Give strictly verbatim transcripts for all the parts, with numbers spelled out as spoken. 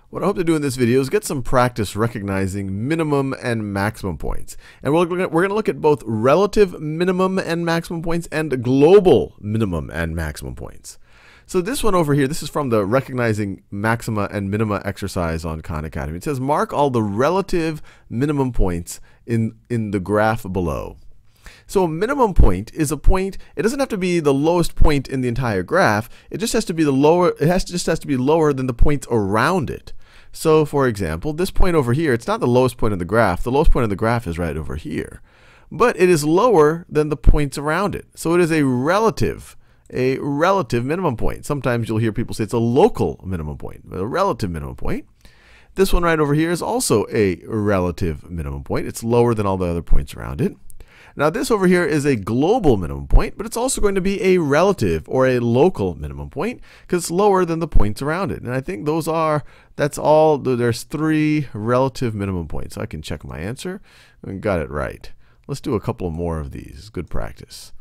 What I hope to do in this video is get some practice recognizing minimum and maximum points. And we're going to look at both relative minimum and maximum points and global minimum and maximum points. So this one over here, this is from the recognizing maxima and minima exercise on Khan Academy. It says mark all the relative minimum points in, in the graph below. So a minimum point is a point, it doesn't have to be the lowest point in the entire graph, it just has to be the lower, it has to, just has to be lower than the points around it. So for example, this point over here, it's not the lowest point in the graph, the lowest point in the graph is right over here. But it is lower than the points around it. So it is a relative, a relative minimum point. Sometimes you'll hear people say it's a local minimum point, a relative minimum point. This one right over here is also a relative minimum point. It's lower than all the other points around it. Now this over here is a global minimum point, but it's also going to be a relative or a local minimum point because it's lower than the points around it. And I think those are, that's all, there's three relative minimum points. So I can check my answer and got it right. Let's do a couple more of these. Good practice.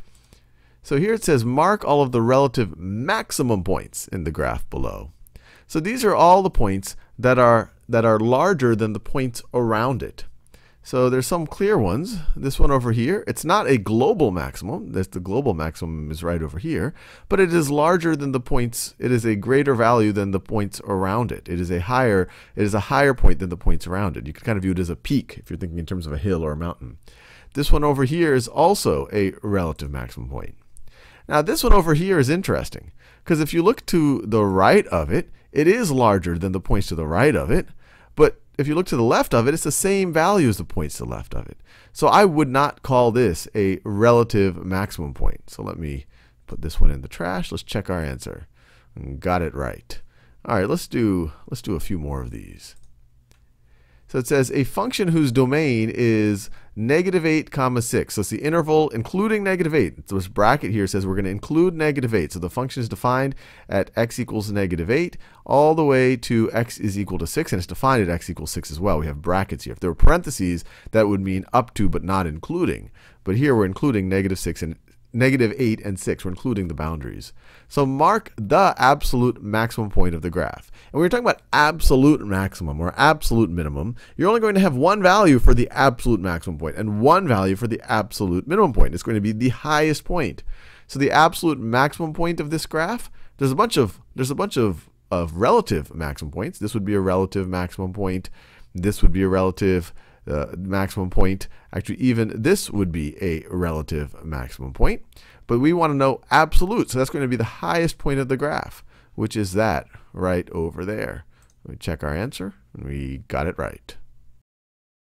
So here it says mark all of the relative maximum points in the graph below. So these are all the points that are, that are larger than the points around it. So there's some clear ones. This one over here, it's not a global maximum. That's the global maximum is right over here. But it is larger than the points. It is a greater value than the points around it. It is a higher, it is a higher point than the points around it. You can kind of view it as a peak if you're thinking in terms of a hill or a mountain. This one over here is also a relative maximum point. Now this one over here is interesting because if you look to the right of it, it is larger than the points to the right of it. But if you look to the left of it, it's the same value as the points to the left of it. So I would not call this a relative maximum point. So let me put this one in the trash. Let's check our answer. Got it right. All right, let's do, let's do a few more of these. So it says a function whose domain is negative eight comma six. So it's the interval including negative eight. So this bracket here says we're going to include negative eight. So the function is defined at x equals negative eight all the way to x is equal to six. And it's defined at x equals six as well. We have brackets here. If there were parentheses, that would mean up to but not including. But here we're including negative six and negative eight and six. We're including the boundaries. So mark the absolute maximum point of the graph. And when we're talking about absolute maximum or absolute minimum, you're only going to have one value for the absolute maximum point and one value for the absolute minimum point. It's going to be the highest point. So the absolute maximum point of this graph, there's a bunch of there's a bunch of, of relative maximum points. This would be a relative maximum point. This would be a relative uh, maximum point. Actually, even this would be a relative maximum point. But we want to know absolute. So that's going to be the highest point of the graph, which is that right over there. We check our answer, and we got it right.